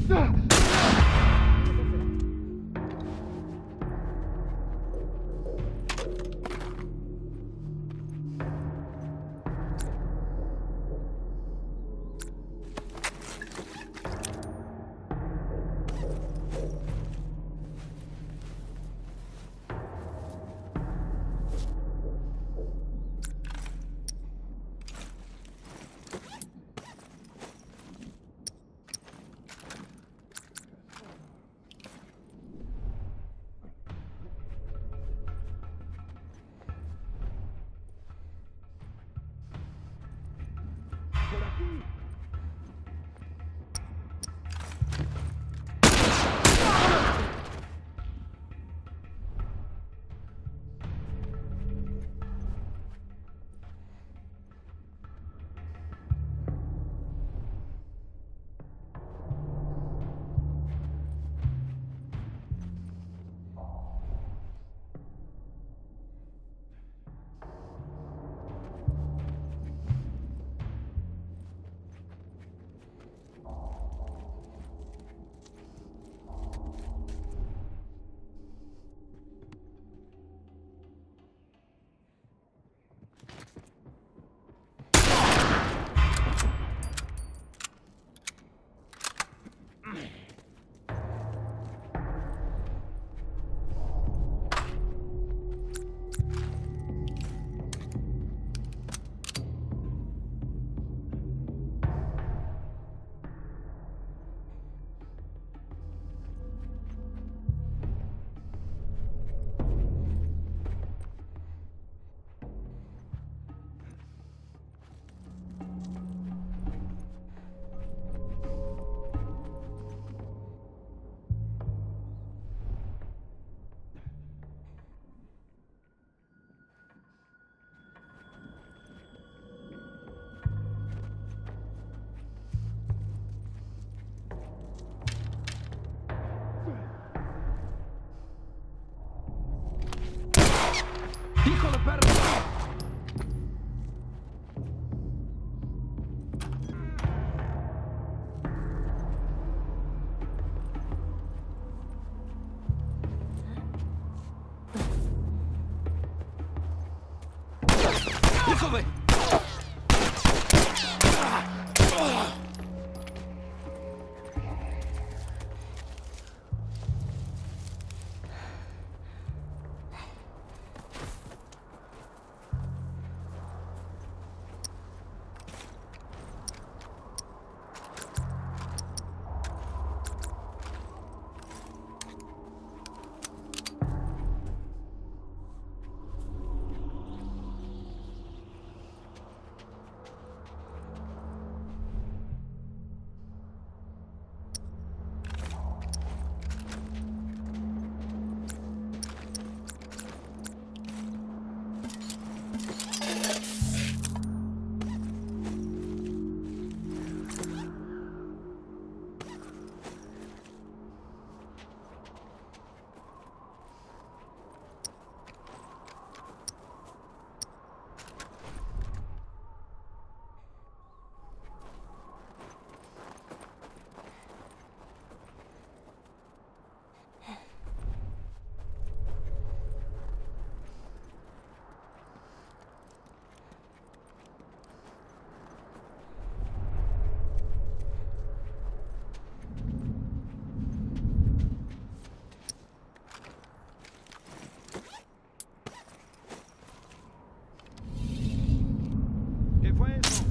¡Hijo de perro! ¡Hijo de! ¿Qué fue eso?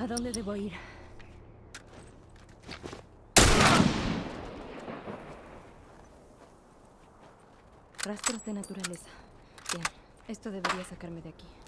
¿A dónde debo ir? Rastros de naturaleza. Bien, esto debería sacarme de aquí.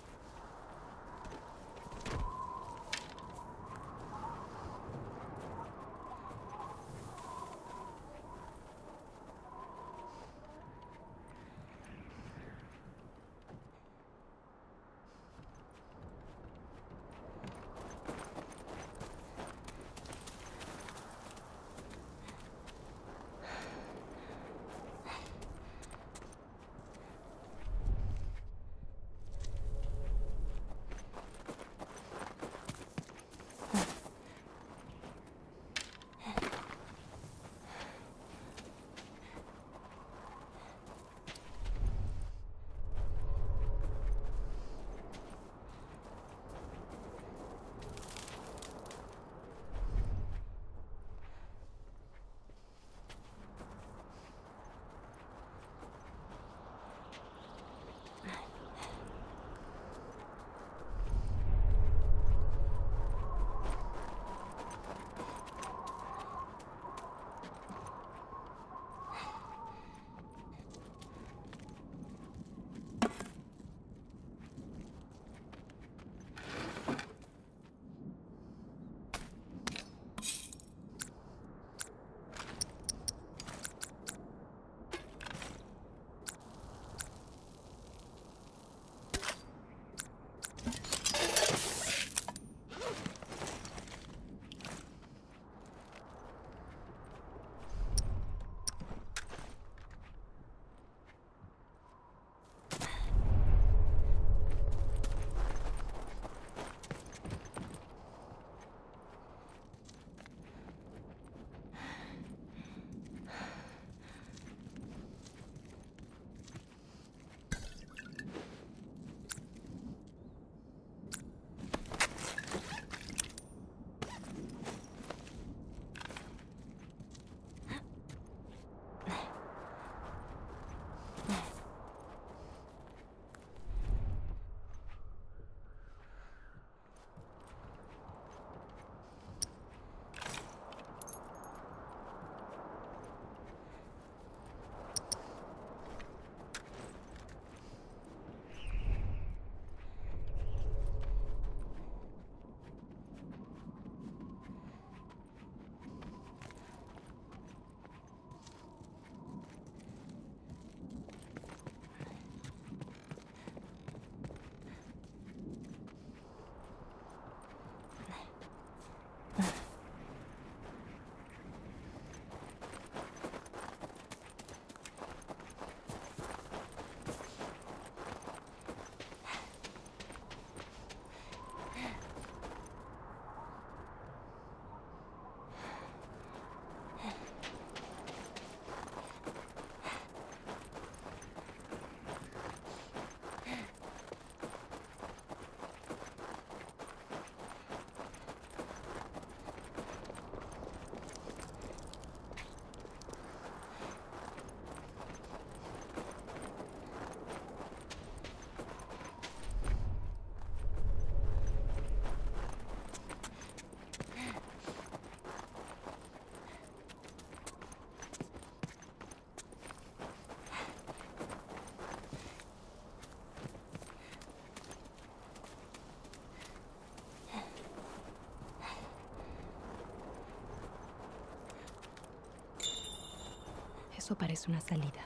Eso parece una salida.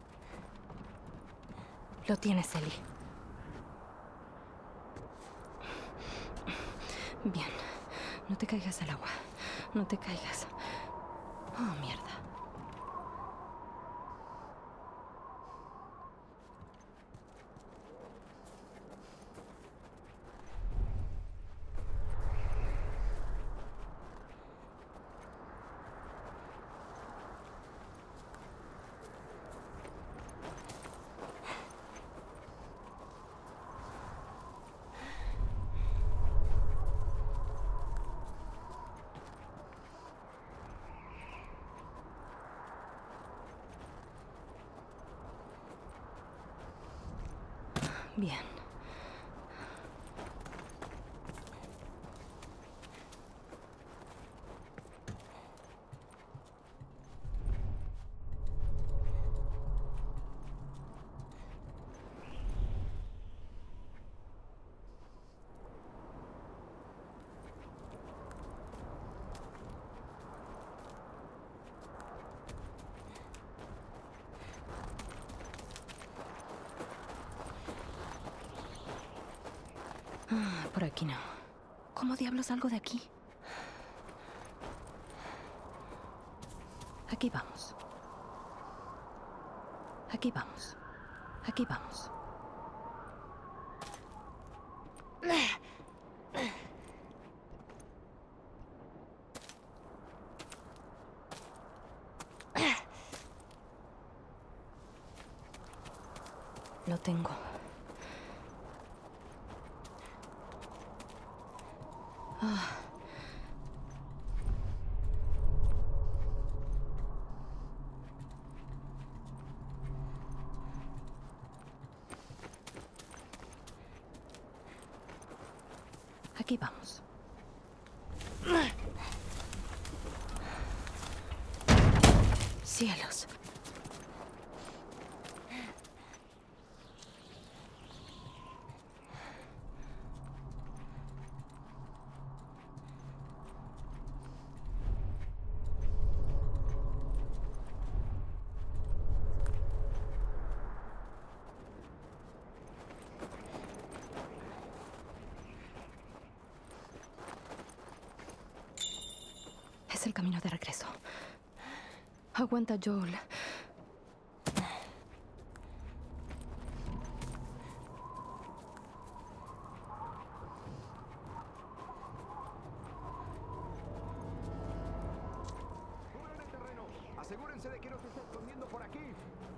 Lo tienes, Ellie. Bien. No te caigas al agua. No te caigas. Oh, mierda. Bien. Por aquí no. ¿Cómo diablos salgo de aquí? Aquí vamos. Aquí vamos. Aquí vamos. Lo tengo. Ah. Aquí vamos. Cielos. Es el camino de regreso. Aguanta, Joel. Cubran el terreno. Asegúrense de que no se esté escondiendo por aquí.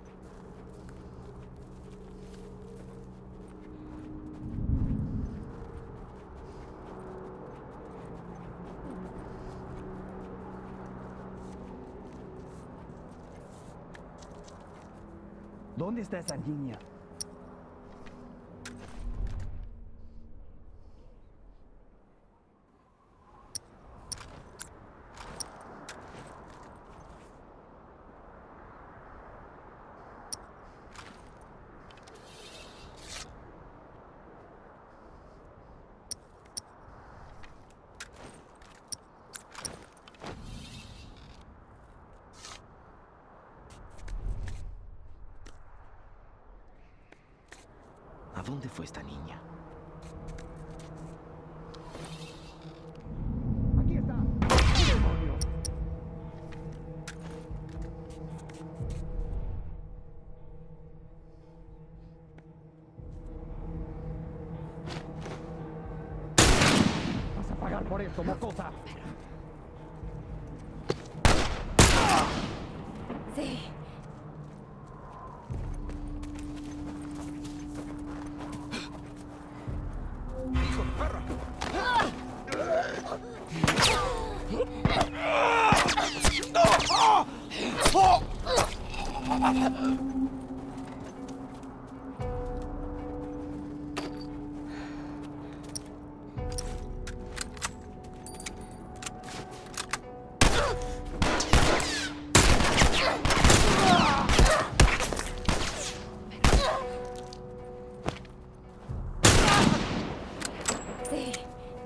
¿Dónde está esa niña? ¿A dónde fue esta niña? Aquí está. Vas a pagar por esto, mocosa. Sí. ¡Hijo de perra! Sí.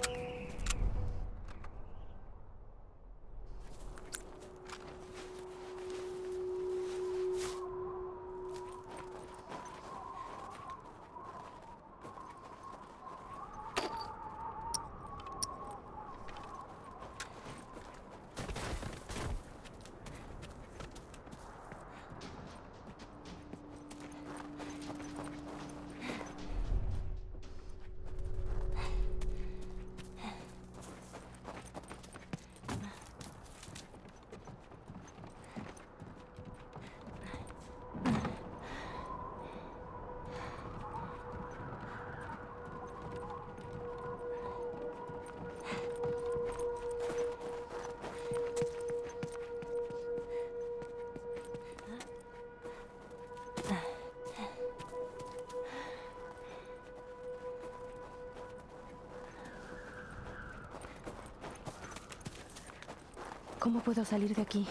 ¿Cómo puedo salir de aquí?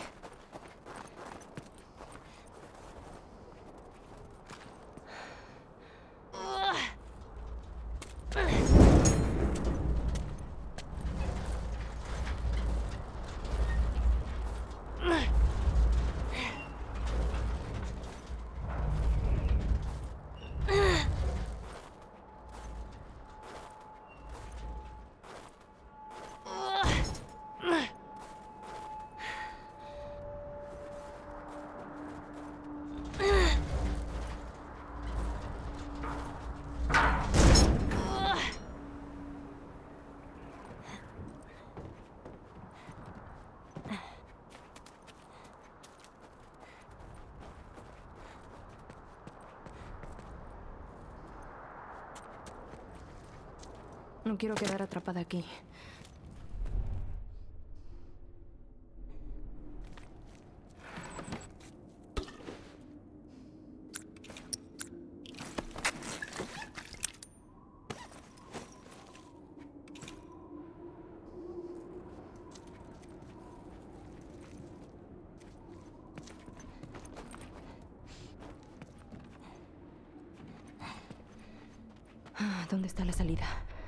No quiero quedar atrapada aquí. ¿Dónde está la salida?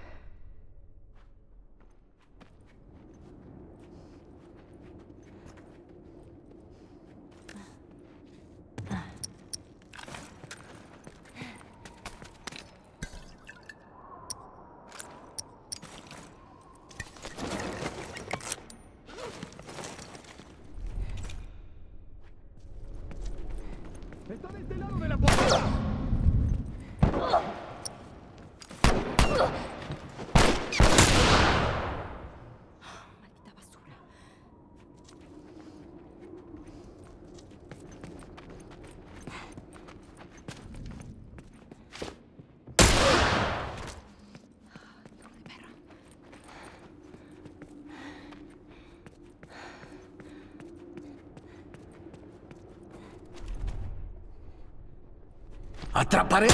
¡Está de este lado de la puerta! Maldita basura. Hijo de perra. ¡Atraparé!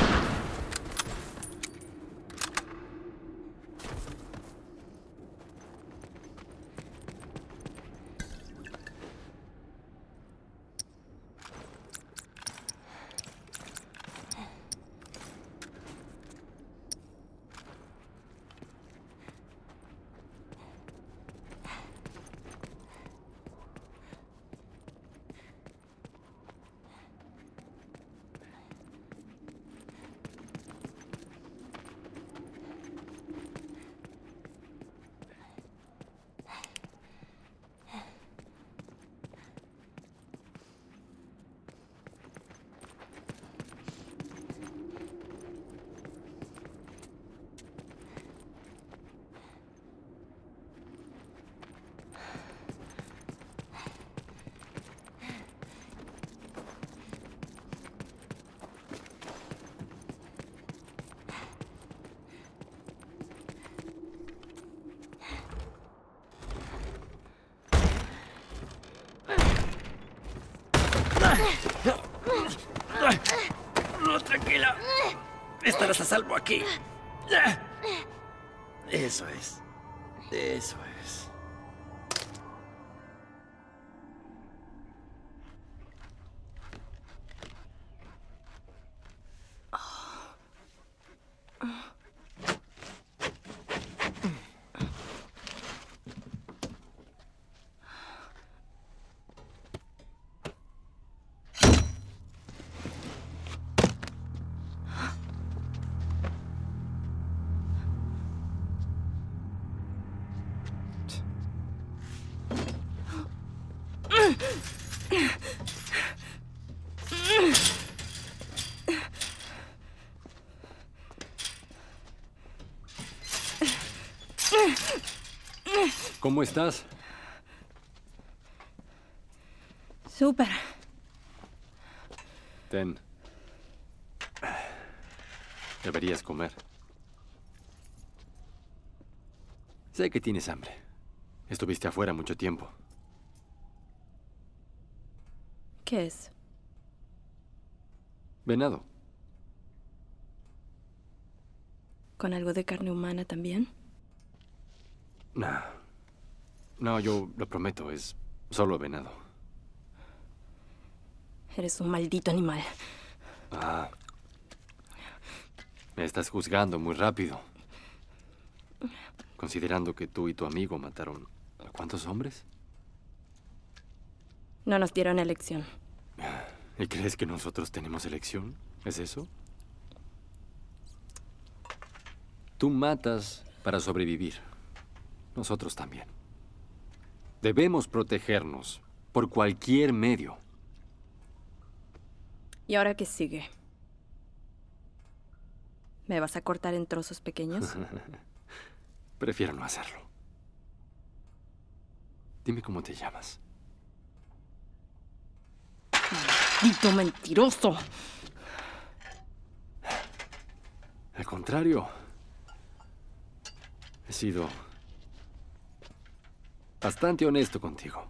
No, tranquila. Estarás a salvo aquí. Eso es. Eso es. ¿Cómo estás? Súper. Ten. Deberías comer. Sé que tienes hambre. Estuviste afuera mucho tiempo. ¿Qué es? Venado. ¿Con algo de carne humana también? No. No, yo lo prometo, es solo venado. Eres un maldito animal. Ah. Me estás juzgando muy rápido. Considerando que tú y tu amigo mataron ¿a cuántos hombres? No nos dieron elección. ¿Y crees que nosotros tenemos elección? ¿Es eso? Tú matas para sobrevivir. Nosotros también. Debemos protegernos por cualquier medio. ¿Y ahora qué sigue? ¿Me vas a cortar en trozos pequeños? Prefiero no hacerlo. Dime cómo te llamas. ¡Maldito mentiroso! Al contrario. He sido bastante honesto contigo.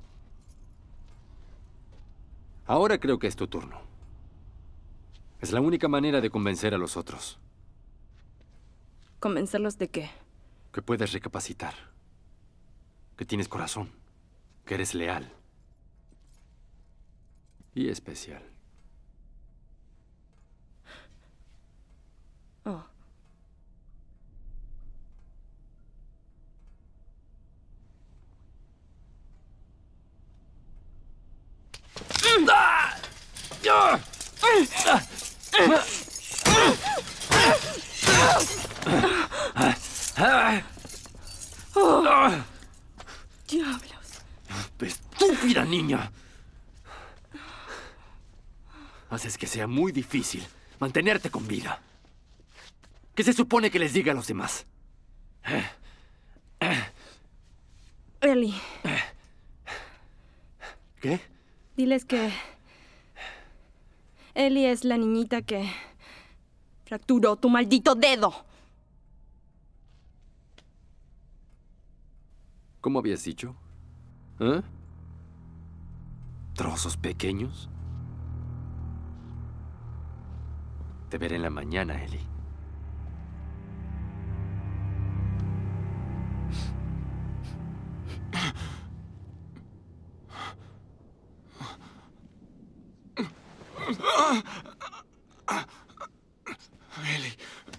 Ahora creo que es tu turno. Es la única manera de convencer a los otros. ¿Convencerlos de qué? Que puedes recapacitar. Que tienes corazón. Que eres leal. Y especial. Oh. Diablos. ¡Estúpida niña! Haces que sea muy difícil mantenerte con vida. ¿Qué se supone que les diga a los demás? Ellie, ¿Qué? diles que Ellie es la niñita que fracturó tu maldito dedo. ¿Cómo habías dicho? ¿Eh? ¿Trozos pequeños? Te veré en la mañana, Ellie. Ellie.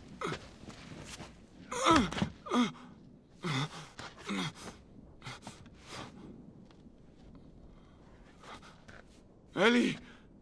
Ellie.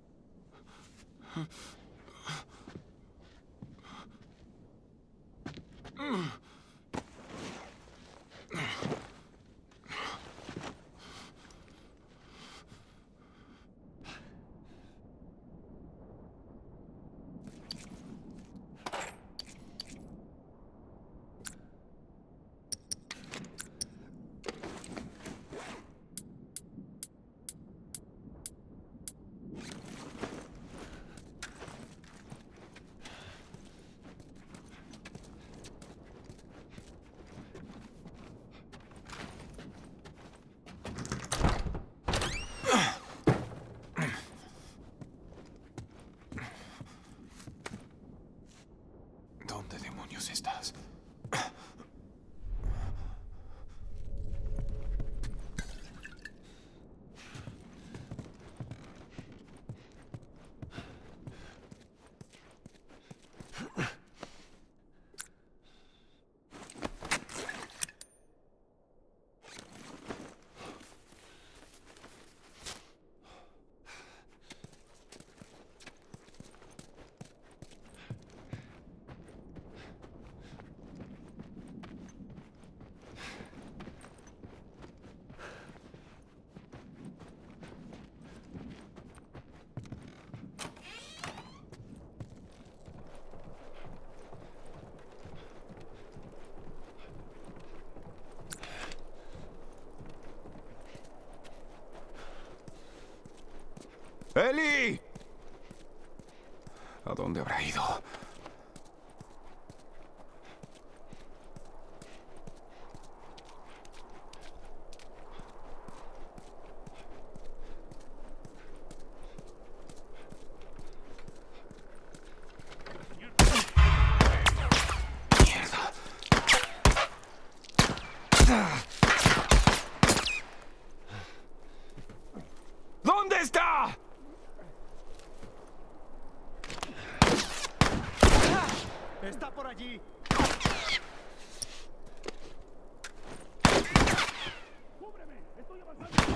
¿Dónde demonios estás? ¡Ellie! ¿A dónde habrá ido? Mierda. ¿Dónde está? Está por allí. ¡Cúbreme! ¡Estoy avanzando!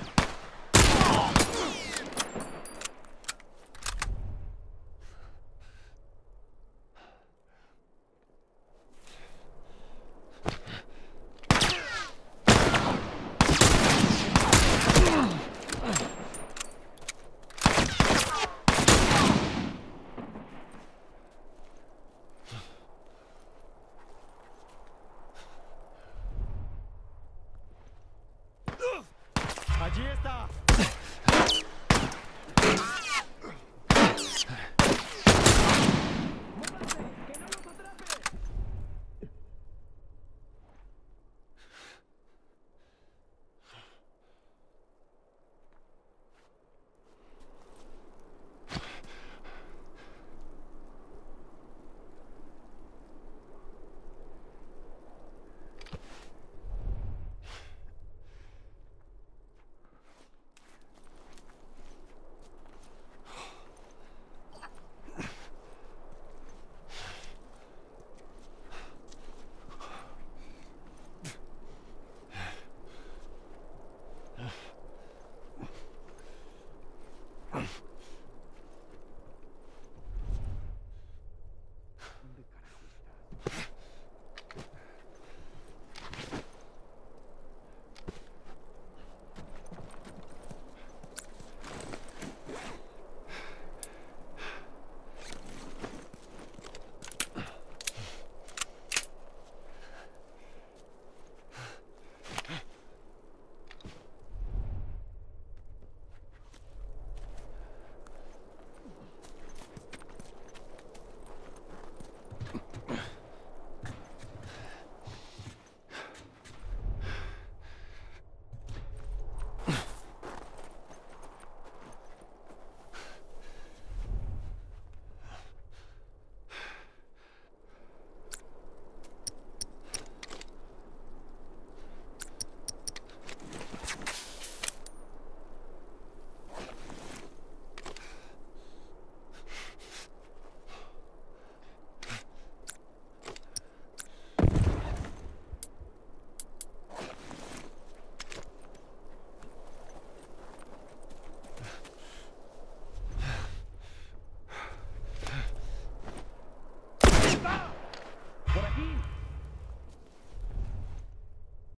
¡Allí está!